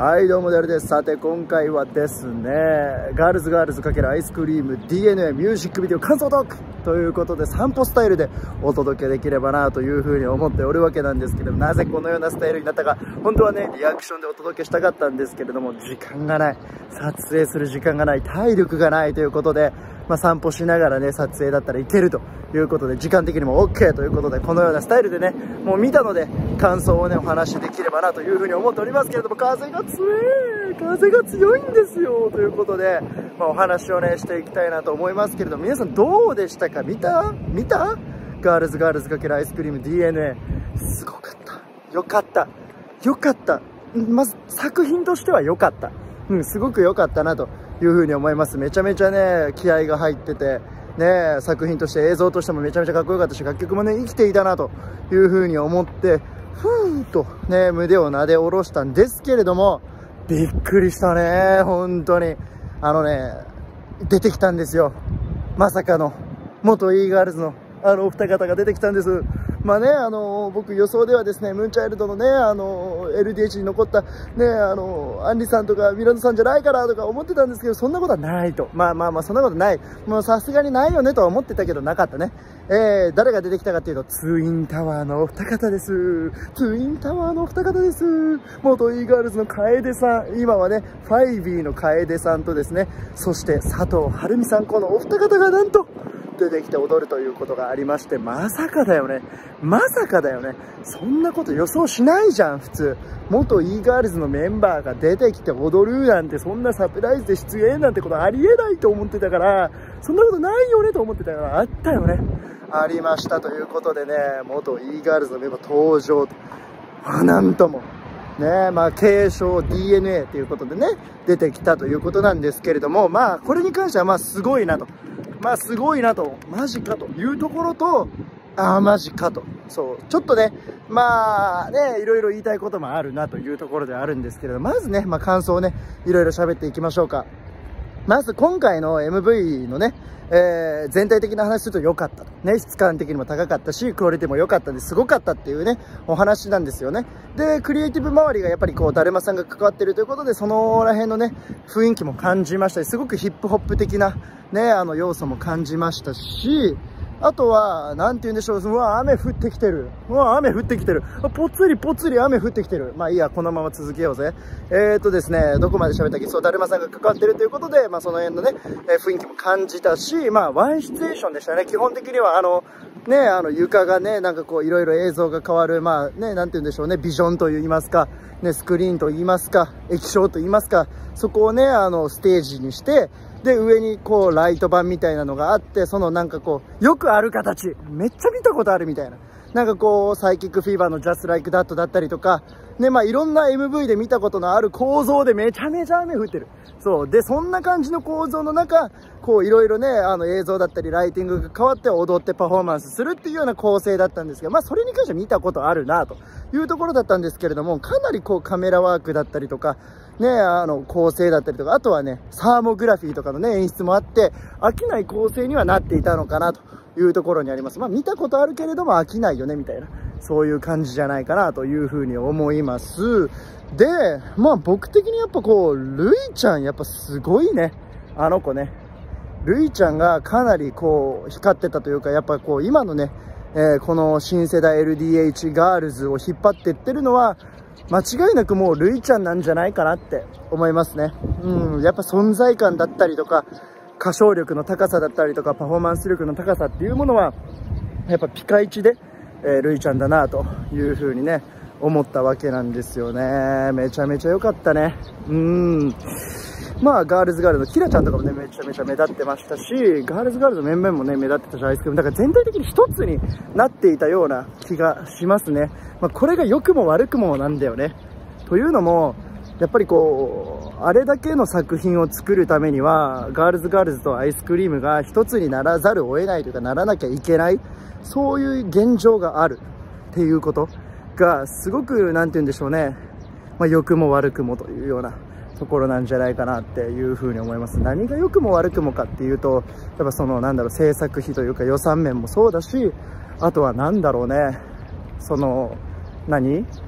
はいどうもデルです。さて今回はですね、ガールズ×アイスクリーム DNA ミュージックビデオ感想トークということで散歩スタイルでお届けできればなというふうに思っておるわけなんですけども、なぜこのようなスタイルになったか、本当はねリアクションでお届けしたかったんですけれども、時間がない、撮影する時間がない、体力がないということで、散歩しながらね撮影だったらいけるということで、時間的にも OK ということで、このようなスタイルでねもう見たので感想をねお話しできればなというふうに思っておりますけれども、風が強いんですよということで、お話をねしていきたいなと思いますけれども、皆さんどうでしたか？見たガールズ×アイスクリーム DNA すごかった。よかった。まず作品としては良かった。すごく良かったなというふうに思います。めちゃめちゃね気合が入っててね、作品として映像としてもめちゃめちゃかっこよかったし、楽曲もね生きていたなというふうに思って、ふーっとね胸をなで下ろしたんですけれども、びっくりしたね本当に。出てきたんですよ、まさかの元 E ガールズのお二方が出てきたんです。僕予想ではですね、ムーンチャイルドのねLDH に残ったねアンリさんとかミランドさんじゃないかなとか思ってたんですけど、そんなことはないと。そんなことない、もうさすがにないよねとは思ってたけどなかったね。誰が出てきたかっていうと、ツインタワーのお二方です。元 E ガールズの楓さん、今はねファイビーの楓さんとですね、そして佐藤晴美さん、このお二方がなんと出てきて踊るということがありまして、まさかだよね。そんなこと予想しないじゃん普通。元 E ガールズのメンバーが出てきて踊るなんて、そんなサプライズで出演なんてことありえないと思ってたから、そんなことないよねと思ってたから、あったよね。ありましたということでね、元 E ガールズのメンバー登場と、なんともね、継承 DNA ということでね出てきたということなんですけれども、これに関してはすごいなと、マジかというところと、マジかと、そうちょっとねいろいろ言いたいこともあるなというところではあるんですけれど、まずね感想をねいろいろ喋っていきましょうか。まず今回の MV のね、全体的な話すると良かったとね、質感的にも高かったし、クオリティも良かったんですごかったっていうねお話なんですよね。でクリエイティブ周りがやっぱりだるまさんが関わってるということで、そのら辺のね雰囲気も感じましたし、すごくヒップホップ的なね要素も感じましたし、あとはなんて言うんでしょう、雨降ってきてる、ぽつり雨降ってきてる。いいや、このまま続けようぜ。ですね、どこまで喋ったっけ。そう、だるまさんが関わってるということで、その辺のね、雰囲気も感じたし、ワンシチュエーションでしたね。基本的には床がねいろいろ映像が変わる、なんて言うんでしょうね、ビジョンと言いますかね、スクリーンと言いますか、液晶と言いますか、そこをねステージにして、で上にライト板みたいなのがあって、そのよくある形、めっちゃ見たことあるみたいな、サイキックフィーバーの Just Like That だったりとかね、いろんな MV で見たことのある構造でめちゃめちゃ雨降ってる。そうで、そんな感じの構造の中いろいろね映像だったりライティングが変わって踊ってパフォーマンスするっていうような構成だったんですが、それに関しては見たことあるなというところだったんですけれども、かなりカメラワークだったりとかね、構成だったりとか、あとはねサーモグラフィーとかのね演出もあって、飽きない構成にはなっていたのかなというところにあります。見たことあるけれども飽きないよねみたいな、そういう感じじゃないかなというふうに思います。で僕的にやっぱルイちゃんやっぱすごいね、子ね、ルイちゃんがかなり光ってたというか、やっぱ今のね、この新世代 LDH ガールズを引っ張っていってるのは間違いなくもうルイちゃんなんじゃないかなって思いますね。やっぱ存在感だったりとか歌唱力の高さだったりとかパフォーマンス力の高さっていうものはやっぱピカイチで、ルイちゃんだなというふうにね思ったわけなんですよね。めちゃめちゃ良かったね。ガールズのキラちゃんとかもねめちゃめちゃ目立ってましたし、ガールズの面々もね目立ってたし、アイスクリームだから全体的に一つになっていたような気がしますね。これが良くも悪くもなんだよね。というのもやっぱりあれだけの作品を作るためにはガールズとアイスクリームが一つにならざるを得ないというか、ならなきゃいけない、そういう現状があるっていうことがすごくなんて言うんでしょうね、良くも悪くもというようなところなんじゃないかなっていうふうに思います。何が良くも悪くもかっていうと、やっぱ制作費というか予算面もそうだし、あとは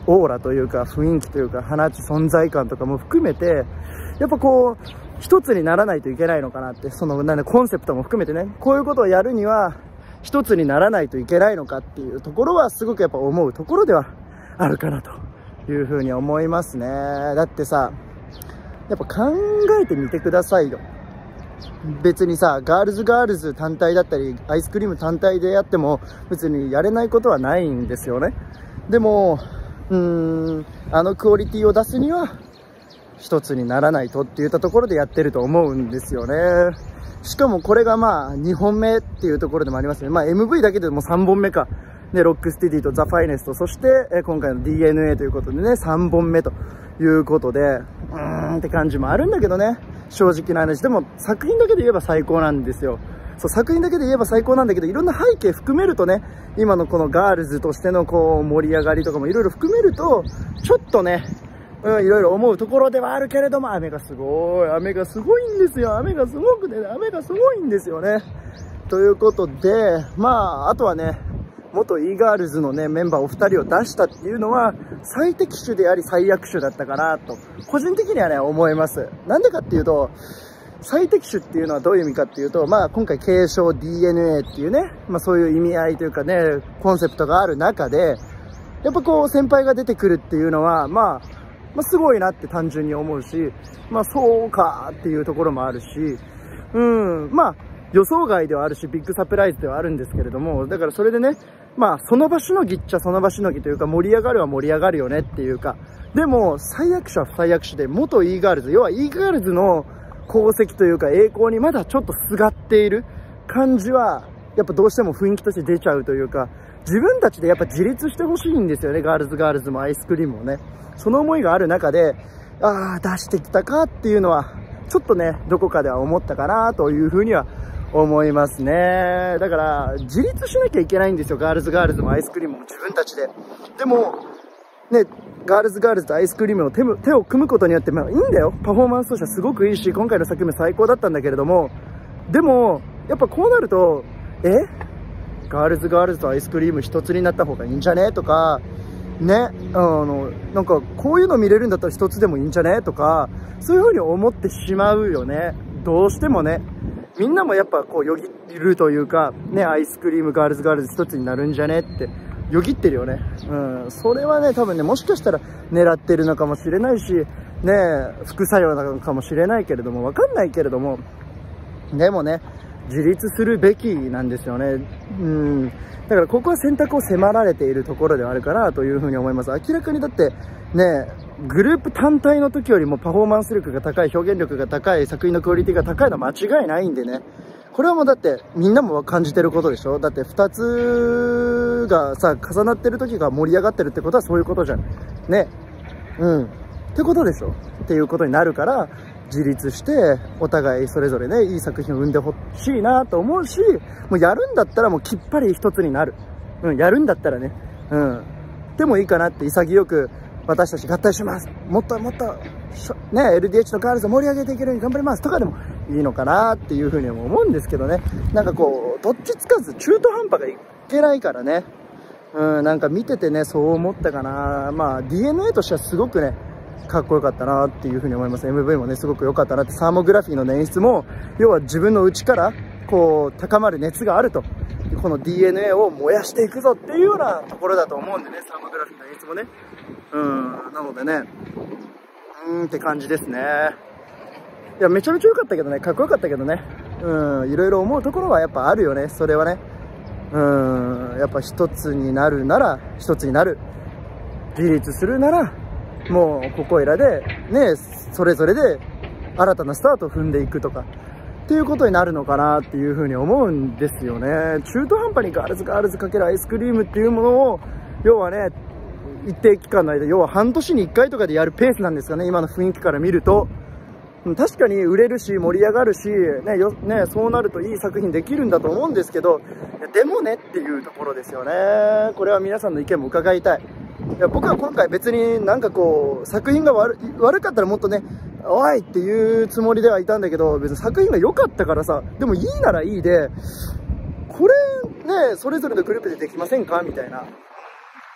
オーラというか雰囲気というか放つ存在感とかも含めて、やっぱこう一つにならないといけないのかなって、そのコンセプトも含めてね、こういうことをやるには一つにならないといけないのかっていうところはすごくやっぱ思うところではあるかなというふうに思いますね。だってさ、やっぱ考えてみてくださいよ。別にさ、ガールズ単体だったりアイスクリーム単体でやっても別にやれないことはないんですよね。でもあのクオリティを出すには一つにならないとっていったところでやってると思うんですよね。しかもこれがまあ2本目っていうところでもありますね。まあ MV だけでも3本目か。で、ロックステディとザ・ファイネスト、そして今回の DNA ということでね、3本目ということで、って感じもあるんだけどね。正直な話。でも作品だけで言えば最高なんですよ。そう、作品だけで言えば最高なんだけど、いろんな背景含めるとね、今のこのガールズとしてのこう盛り上がりとかもいろいろ含めると、ちょっとね、いろいろ思うところではあるけれども、雨がすごいんですよ。雨がすごくてね、雨がすごいんですよね。ということで、まあ、あとはね、元 e ガールズのね、メンバーお二人を出したっていうのは、最適種であり最悪種だったかなと、個人的にはね、思います。なんでかっていうと、最適種っていうのはどういう意味かっていうと、まあ今回継承 DNA っていうね、まあそういう意味合いというかね、コンセプトがある中で、やっぱこう先輩が出てくるっていうのは、まあすごいなって単純に思うし、まあそうかっていうところもあるし、まあ予想外ではあるし、ビッグサプライズではあるんですけれども、だからそれでね、まあその場しのぎっちゃその場しのぎというか、盛り上がるは盛り上がるよねっていうか、でも最悪種は最悪種で、元 e ガールズ、要は e ガールズの功績というか栄光にまだちょっとすがっている感じは、やっぱどうしても雰囲気として出ちゃうというか、自分たちでやっぱ自立してほしいんですよね。ガールズもアイスクリームもね。その思いがある中で、出してきたかっていうのは、ちょっとね、どこかでは思ったかなというふうには思いますね。だから、自立しなきゃいけないんですよ。ガールズもアイスクリームも自分たちで。でも、ね、ガールズとアイスクリームの手を組むことによって、まあいいんだよ。パフォーマンスとしてはすごくいいし、今回の作品も最高だったんだけれども、でも、やっぱこうなると、ガールズとアイスクリーム一つになった方がいいんじゃねとか、ね、なんかこういうの見れるんだったら一つでもいいんじゃねとか、そういう風に思ってしまうよね。どうしてもね。みんなもやっぱこうよぎるというか、ね、アイスクリームガールズ一つになるんじゃねってよぎってるよね。それはね、多分ね、もしかしたら狙ってるのかもしれないし、ね、副作用なのかもしれないけれども、わかんないけれども、でもね、自立するべきなんですよね。だからここは選択を迫られているところではあるかなというふうに思います。明らかにだってね、グループ単体の時よりもパフォーマンス力が高い、表現力が高い、作品のクオリティが高いのは間違いないんでね。これはもうだってみんなも感じてることでしょ。だって2つがさ、重なってる時が盛り上がってるってことはそういうことじゃん。ね。ってことでしょ。っていうことになるから、自立してお互いそれぞれね、いい作品を生んでほしいなと思うし、もうやるんだったらもうきっぱり一つになる。やるんだったらね。でもいいかなって潔く私たち合体します。もっとね、LDH とガールズを盛り上げていけるように頑張りますとかでもいいのかなっていうふうにも思うんですけどね。なんかこう、どっちつかず中途半端がいけないからね。なんか見ててね、そう思ったかな。まあ DNA としてはすごくね、かっこよかったなっていうふうに思います。MV もね、すごく良かったなって。サーモグラフィーの演出も、要は自分の内からこう高まる熱があると、この DNA を燃やしていくぞっていうようなところだと思うんでね、サーモグラフィーの演出もね。なのでね、って感じですね。いや、めちゃめちゃ良かったけどね、かっこよかったけどね、いろいろ思うところはやっぱあるよね、それはね。やっぱ一つになるなら一つになる、自立するならもうここいらでね、それぞれで新たなスタートを踏んでいくとかっていうことになるのかなっていうふうに思うんですよね。中途半端にガールズかけるアイスクリームっていうものを、要はね、一定期間の間、要は半年に1回とかでやるペースなんですかね、今の雰囲気から見ると。確かに売れるし盛り上がるし、そうなるといい作品できるんだと思うんですけど、でもねっていうところですよね。これは皆さんの意見も伺いたい。いや、僕は今回別になんかこう作品が悪かったらもっとね、おいっていうつもりではいたんだけど、別に作品が良かったからさ、でもいいならいいで、これね、それぞれのグループでできませんかみたいな。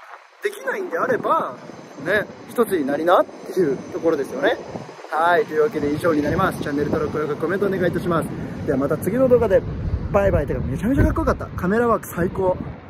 できないんであればね、一つになりなっていうところですよね。はい、というわけで以上になります。チャンネル登録、高評価、コメントお願いいたします。ではまた次の動画でバイバイ。てかめちゃめちゃかっこよかった。カメラワーク最高。